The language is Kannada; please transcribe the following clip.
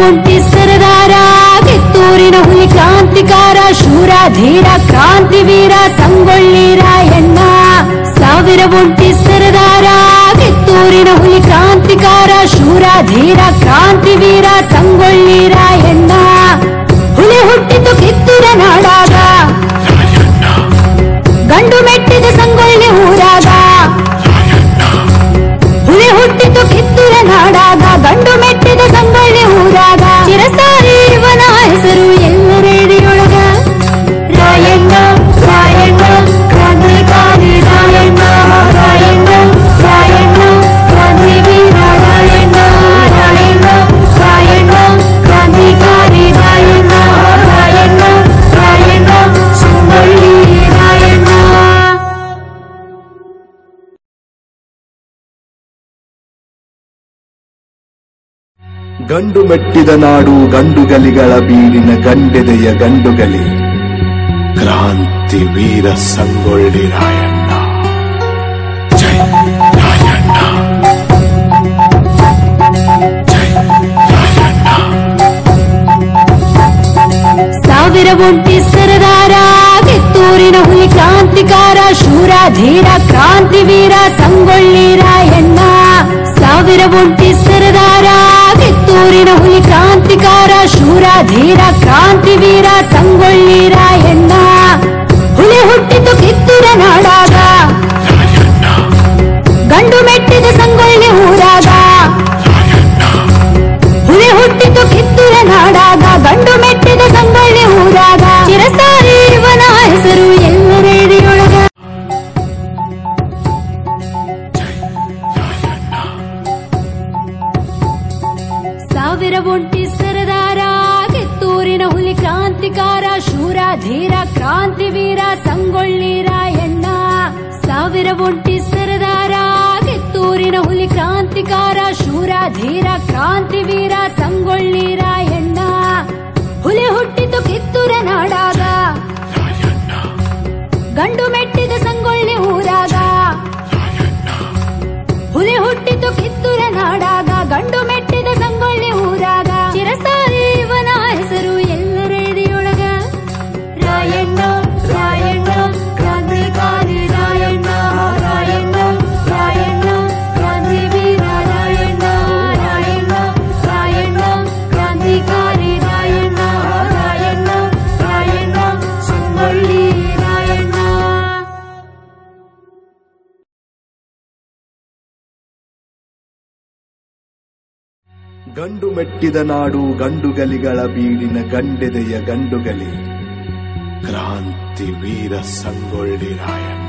ಒಂಟಿ ಸರದಾರ ಕಿತ್ತೂರಿನ ಹುಲಿ ಕ್ರಾಂತಿಕಾರ ಶೂರ ಧೀರ ಕ್ರಾಂತಿವೀರ ಸಂಗೊಳ್ಳಿ ರಾಯಣ್ಣ. ಸಾವಿರ ಒಂಟಿ ಸರದಾರ ಕಿತ್ತೂರಿನ ಹುಲಿ ಕ್ರಾಂತಿಕಾರ ಶೂರ ಧೀರ ಕ್ರಾಂತಿವೀರ ಸಂಗೊಳ್ಳಿ ರಾಯಣ್ಣ. ಹುಲಿ ಹುಟ್ಟಿತು ಕಿತ್ತೂರ ನಾಡಾಗ ಗಂಡು ಮೆಟ್ಟಿದ ಸಂಗೊಳ್ಳಿ ಊರಾಗ. ಹುಲಿ ಹುಟ್ಟಿತು ಕಿತ್ತೂರ ನಾಡಾಗ ಗಂಡು ಮೆಟ್ಟಿದ ಸಂಗೊಳ್ಳಿ ಊರಾಗ. ಚಿರಸ್ಥಾಯಿ ಇವನ ಹೆಸರು ಎಲ್ಲರೆಡೆಯೊಳಗ ರಾಯಣ್ಣ ರಾಯಣ್ಣ ಕ್ರಾಂತಿಕಾರಿ ರಾಯಣ್ಣ ರಾಯಣ್ಣ ರಾಯಣ್ಣ ಕ್ರಾಂತಿವೀರ ರಾಯಣ್ಣ ರಾಯಣ್ಣ ರಾಯಣ್ಣ ಕ್ರಾಂತಿಕಾರಿ ರಾಯಣ್ಣ ರಾಯಣ್ಣ ರಾಯಣ್ಣ ಸಂಗೊಳ್ಳಿ ರಾಯಣ್ಣ. ಗಂಡು ಮೆಟ್ಟಿದ ನಾಡು ಗಂಡುಗಲಿಗಳ ಬೀಡಿನ ಗಂಡೆದೆಯ ಗಂಡುಗಲಿ ಕ್ರಾಂತಿ ವೀರ ಸಂಗೊಳ್ಳಿ ರಾಯಣ್ಣ. ಜೈ ರಾಯಣ್ಣ ಜೈ ರಾಯಣ್ಣ. ಸಾವಿರ ಒಂಟಿ ಸರದಾರ ಕಿತ್ತೂರಿನ ಹುಲಿ ಕ್ರಾಂತಿಕಾರ ಶೂರ ಧೀರ ಕ್ರಾಂತಿವೀರ ಸಂಗೊಳ್ಳಿ ರಾಯಣ್ಣ. ಸಾವಿರ ಒಂಟಿ ಸರದಾರ ಕಿತ್ತೂರಿನ ಹುಲಿ ಕ್ರಾಂತಿಕಾರ ಶೂರ ಧೀರ ಕ್ರಾಂತಿವೀರ ಸಂಗೊಳ್ಳಿ ರಾಯಣ್ಣ. ಹುಲಿ ಹುಟ್ಟಿತು ಕಿತ್ತೂರ ನಾಡಾಗ ಗಂಡು ಮೆಟ್ಟಿದ ಸಂಗೊಳ್ಳಿ ಊರಾಗ. ಹುಲಿ ಹುಟ್ಟಿತು ಕಿತ್ತೂರ ನಾಡಾಗ ಗಂಡು ಮೆಟ್ಟಿದ ಸಂಗೊಳ್ಳಿ ಊರಾಗ. ಚಿರಸ್ಥಾಯಿ ಇವನ ಹೆಸರು ಎಲ್ಲರೆಡೆಯೊಳಗ ಸಾವಿರ ಒಂಟಿ ಸರದಾರ ಕಿತ್ತೂರಿನ ಹುಲಿ ಕ್ರಾಂತಿಕಾರ ಶೂರ ಧೀರ ಕ್ರಾಂತಿವೀರ ಸಂಗೊಳ್ಳಿ ರಾಯಣ್ಣ. ಸಾವಿರ ಒಂಟಿ ಸರದಾರ ಕಿತ್ತೂರಿನ ಹುಲಿ ಕ್ರಾಂತಿಕಾರ ಶೂರ ಧೀರ ಕ್ರಾಂತಿವೀರ ಸಂಗೊಳ್ಳಿ ರಾಯಣ್ಣ. ಹುಲಿ ಹುಟ್ಟಿತು ಕಿತ್ತೂರ ನಾಡಾಗ ಗಂಡು ಮೆಟ್ಟಿದ ಸಂಗೊಳ್ಳಿ ಊರಾಗ. ಹುಲಿ ಹುಟ್ಟಿತು ಕಿತ್ತೂರ ನಾಡಾಗ ಗಂಡು ಮೆಟ್ಟಿದ ಸಂಗೊಳ್ಳಿ ಊರಾಗ. ಚಿರಸ್ಥಾಯಿ ಇವನ ಹೆಸರು ಎಲ್ಲರೆಡೆಯೊಳಗ ರಾಯಣ್ಣ ರಾಯಣ್ಣ ಕ್ರಾಂತಿಕಾರಿ ರಾಯಣ್ಣ ರಾಯಣ್ಣ ರಾಯಣ್ಣ ಕ್ರಾಂತಿವೀರ ರಾಯಣ್ಣ ರಾಯಣ್ಣ ರಾಯಣ್ಣ ಕ್ರಾಂತಿಕಾರಿ ರಾಯಣ್ಣ ರಾಯಣ್ಣ ರಾಯಣ್ಣ ಸಂಗೊಳ್ಳಿ ರಾಯಣ್ಣ. ಗಂಡು ಮೆಟ್ಟಿದ ನಾಡು ಗಂಡುಗಲಿಗಳ ಬೀಡಿನ ಗಂಡೆದೆಯ ಗಂಡುಗಲಿ ಕ್ರಾಂತಿ ವೀರ ಸಂಗೊಳ್ಳಿ ರಾಯಣ್ಣ.